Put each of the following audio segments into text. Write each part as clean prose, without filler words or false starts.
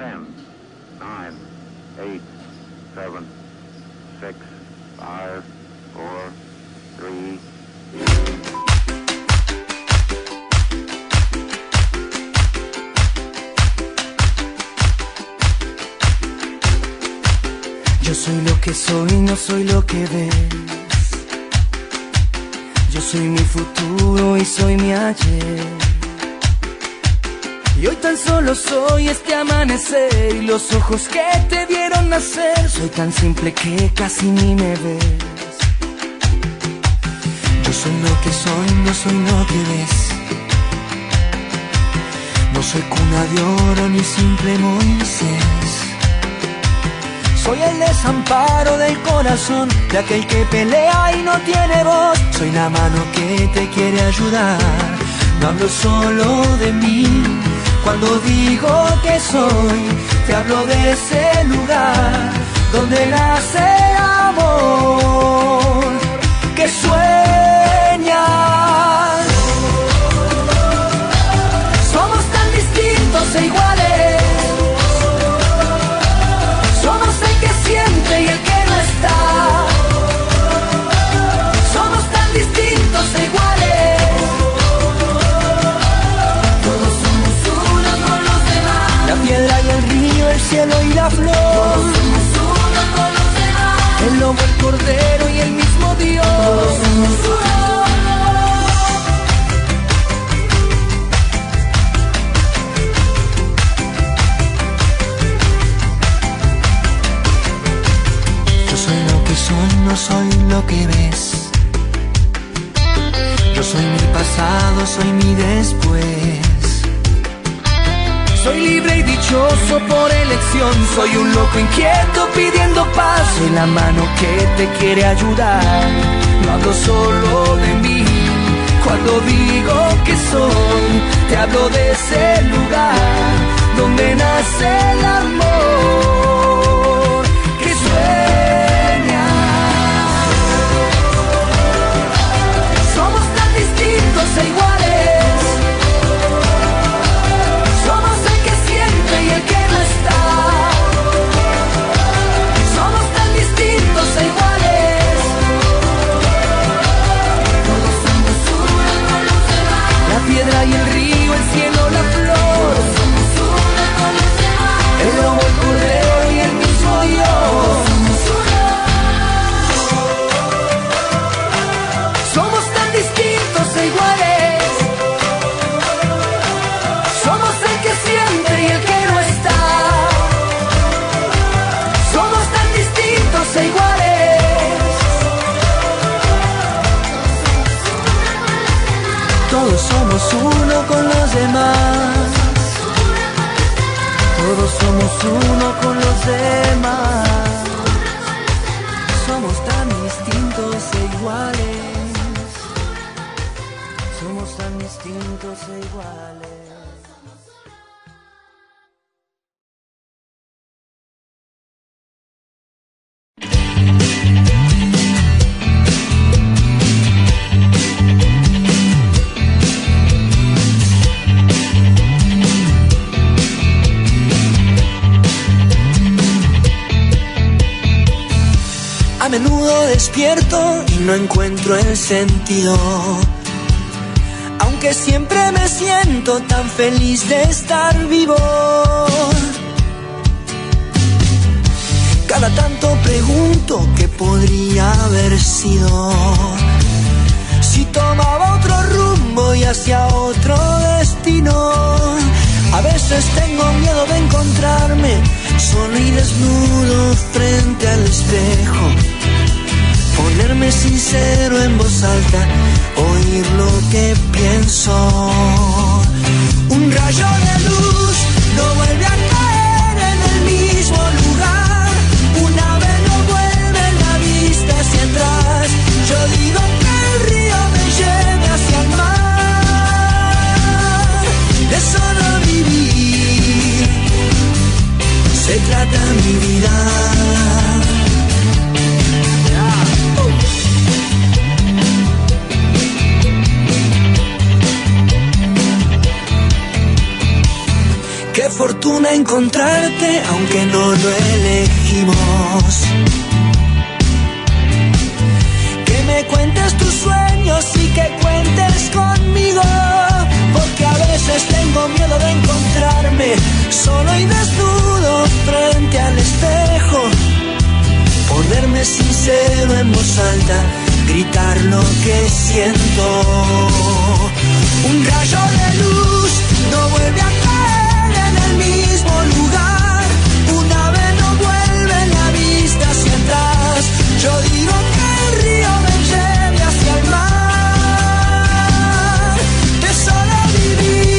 10, 9, 8, 7, 6, 5, 4, 3. Yo soy lo que soy, no soy lo que ves. Yo soy mi futuro y soy mi ayer. Y hoy tan solo soy este amanecer y los ojos que te vieron nacer. Soy tan simple que casi ni me ves. Yo soy lo que soy, no soy lo que ves. No soy cuna de oro ni simple Moisés. Soy el desamparo del corazón de aquel que pelea y no tiene voz. Soy la mano que te quiere ayudar. No hablo solo de mí. Cuando digo que soy, te hablo de ese lugar donde nace el amor que sueñas. Somos tan distintos e iguales. Somos el que siente y el que no está. Somos tan distintos e iguales. Todos somos uno con los demás. La piedra y el río, el cielo y la flor. Todos somos uno con los demás. El lobo, el cordero y el mismo Dios. Todos somos uno. No soy lo que ves. Yo soy mi pasado, soy mi después. Soy libre y dichoso por elección. Soy un loco inquieto pidiendo paz. Soy la mano que te quiere ayudar. No hablo solo de mí. Cuando digo que soy, te hablo de ese lugar donde nace el amor que sueña. Distintos e iguales. Somos el que siente y el que no está. Somos tan distintos e iguales. Todos somos uno con los demás. La piedra y el río, el cielo, la flor. Todos somos uno con los demás. El lobo, el cordero y el mismo Dios. Somos uno. Somos tan distintos e iguales. Somos el que siente y el que no está. Somos tan distintos e iguales. Todos somos uno con los demás. Todos somos uno con los demás. Somos tan distintos e iguales. Somos tan distintos e iguales. A menudo despierto y no encuentro el sentido. Aunque siempre me siento tan feliz de estar vivo. Cada tanto pregunto qué podría haber sido si tomaba otro rumbo y hacia otro destino. A veces tengo miedo de encontrarme solo y desnudo frente al espejo. Ponerme sincero en voz alta, oír lo que pienso. Un rayo de luz no vuelve a caer en el mismo lugar. Una vez no vuelve la vista hacia atrás. Yo digo que el río me lleve hacia el mar. De solo vivir se trata mi vida. fortuna encontrarte, aunque no lo elegimos. Que me cuentes tus sueños y que cuentes conmigo, porque a veces tengo miedo de encontrarme solo y desnudo frente al espejo, por verme sincero en voz alta, gritar lo que siento. Un rayo de luz no vuelve a caer en el mismo lugar, un ave no vuelve la vista hacia atrás. Yo digo que el río me lleve hacia el mar, de solo vivir.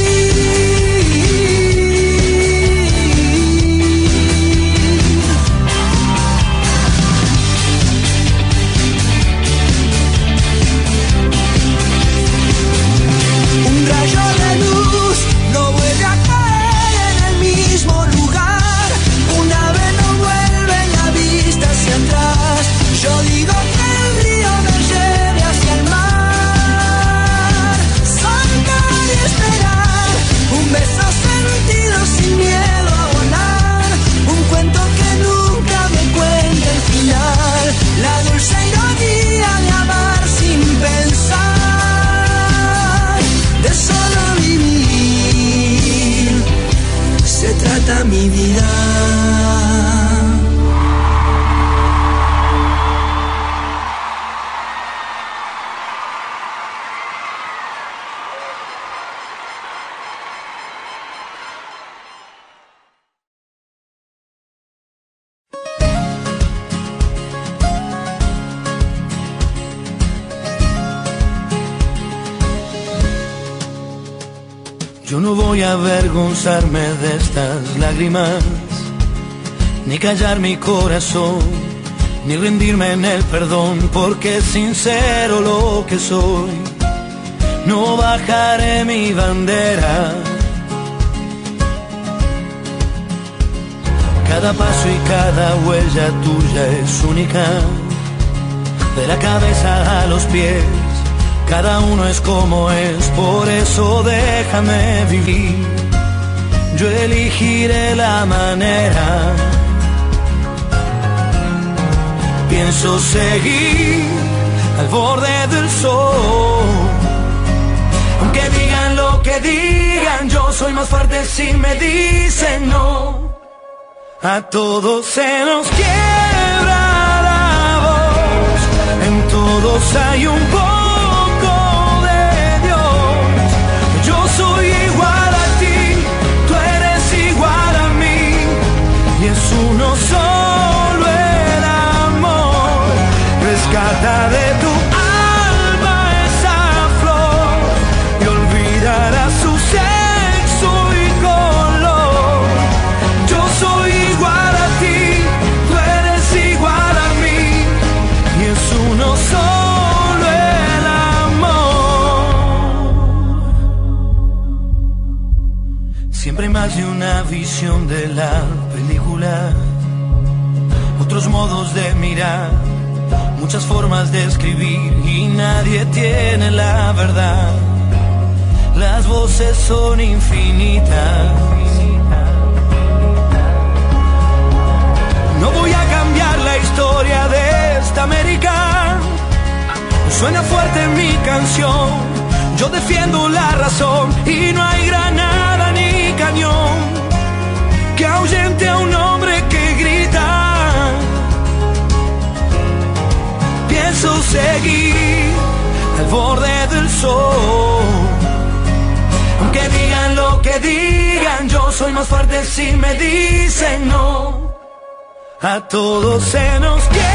Un rayo de luz no vuelve a caer en el mismo lugar, un ave no vuelve la vista hacia atrás. Yo digo que el río me lleve hacia el mar, saltar y esperar, un beso sentido sin miedo a volar, un cuento que nunca me cuenta el final, la dulce ironía de amar sin pensar, de solo vivir se trata mi vida. Yo no voy a avergonzarme de estas lágrimas, ni callar mi corazón, ni rendirme en el perdón, porque es sincero lo que soy. No bajaré mi bandera. Cada paso y cada huella tuya es única, de la cabeza a los pies. Cada uno es como es, por eso déjame vivir. Yo elegiré la manera. Pienso seguir al borde del sol. Aunque digan lo que digan, yo soy más fuerte si me dicen no. A todos se nos quiebra la voz, en todos hay un poco. Soy igual a ti, tú eres igual a mí, y es uno solo el amor. Rescata de tu alma esa flor y olvidará su sexo y color. Yo soy igual a ti, tú eres igual a mí, y es uno solo. Siempre hay más de una visión de la película, otros modos de mirar, muchas formas de escribir y nadie tiene la verdad. Las voces son infinitas. No voy a cambiar la historia de esta América. Suena fuerte mi canción, yo defiendo la razón y no hay granada ni cañón que ahuyente a un hombre que grita. Pienso seguir al borde del sol. Aunque digan lo que digan, yo soy más fuerte si me dicen no. A todos se nos quiere